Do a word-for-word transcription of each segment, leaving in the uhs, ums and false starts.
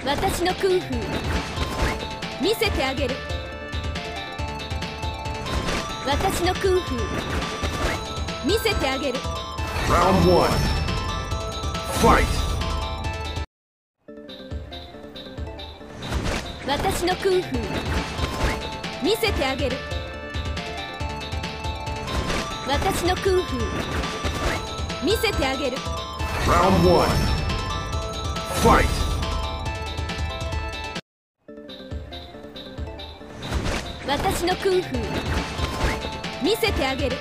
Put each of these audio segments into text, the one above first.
私のクンフー見せてあげる。私のクンフー見せてあげる。 Round one. Fight. 私のクンフー見せてあげる。私のクンフー見せてあげる。 Round one. Fight. 私のクンフー見せてあげる。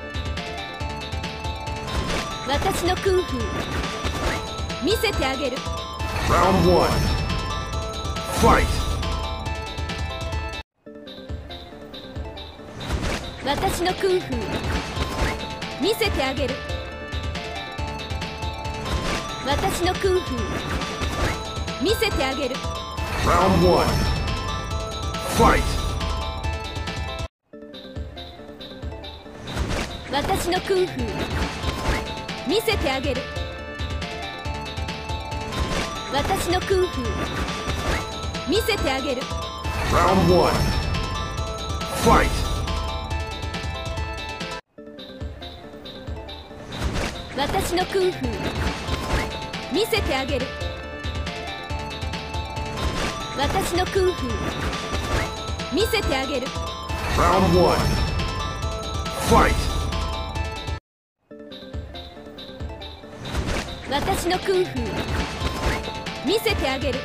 私のクンフー見せてあげる。 Round one. Fight. 私のクンフー見せてあげる。私のクンフー見せてあげる。 Round one. Fight. 私のクンフー見せてあげる。私のクンフー見せてあげる。 Round one. Fight. 私のクンフー見せてあげる。私のクンフー見せてあげる。 Round one. Fight. 私のクンフー見せてあげる。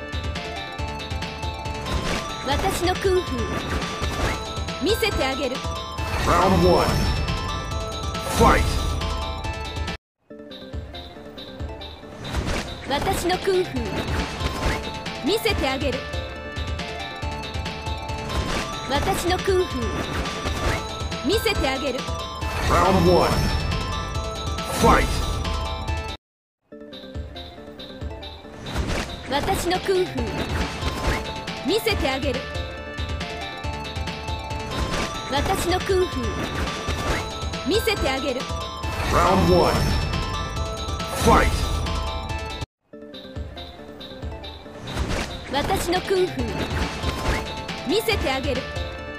私のクンフー見せてあげる。 Round one. Fight. 私のクンフー見せてあげる。私のクンフー見せてあげる。 Round one. Fight. 私のクンフー見せてあげる。私のクンフー見せてあげる。 Round one. Fight. 私のクンフー見せてあげる。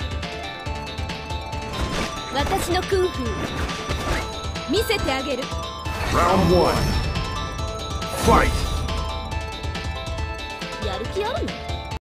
私のクンフー見せてあげる。 Round one. Fight. やる気あるの？